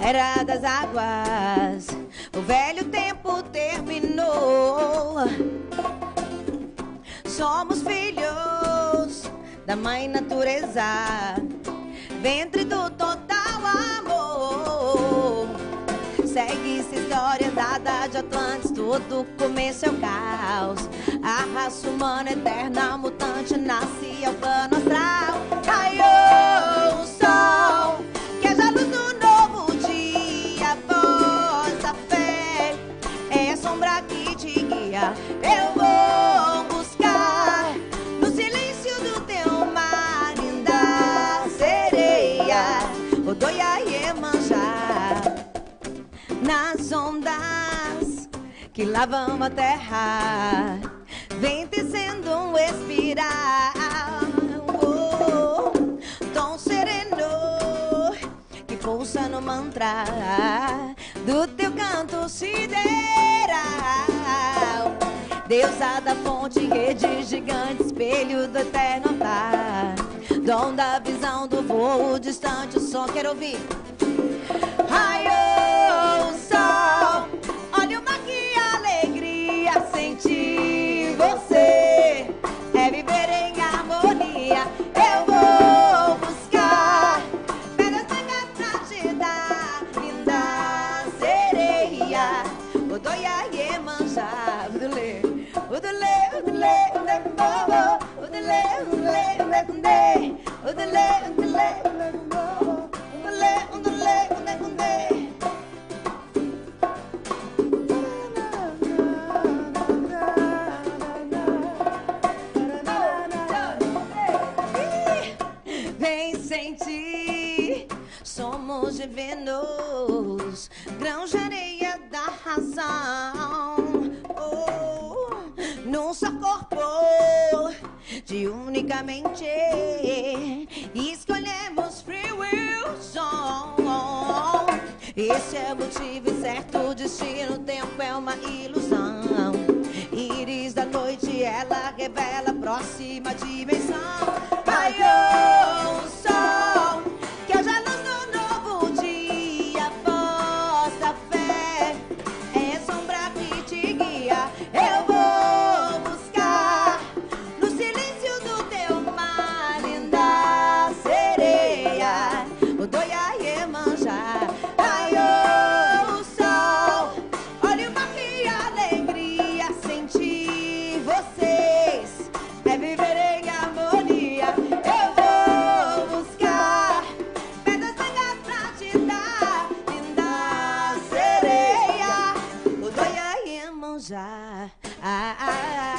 Era das águas, o velho tempo terminou. Somos filhos da mãe natureza, ventre do total amor. Segue-se história dada de Atlantis, todo começo é o caos. A raça humana eterna, mutante, nasce ao plano astral. Raiou o sol, que haja luz no novo dia. Vossa fé é a sombra que te guia. Eu vou buscar no silêncio do teu mar, linda sereia, Odoia e Iemanjá. Nas ondas que lavam a terra, vem tecendo um espiral, tom sereno que pulsa no mantra do teu canto sideral. Deusa da fonte, rede gigante, espelho do eterno altar, dom da visão do voo distante, o som quero ouvir. Raiou o sol, olha o mar, que alegria sentir você. É viver em harmonia. Eu vou buscar pedras brancas pra te dar, linda sereia, Odoia e Iemanjá. Udulê, udulê, udulê, udulê, udulê, udulê, udulê, udulê, udulê, vem sentir, somos divinos, grãos de areia da razão, num só corpo, de unicamente escolhemos free will song. Esse é o motivo e certo destino, o tempo é uma ilusão. Íris da noite, ela revela a próxima dimensão. Raiou o sol, que haja luz no novo dia. Vossa fé é a sombra que te guia. Eu vou buscar no silêncio do teu mar, linda sereia, Odoia e Iemanjá. Raiou o sol, olha o mar, que alegria sentir vocês. É viver em harmonia. Eu vou buscar pedras brancas pra te dar, linda sereia, Odoia e Iemanjá.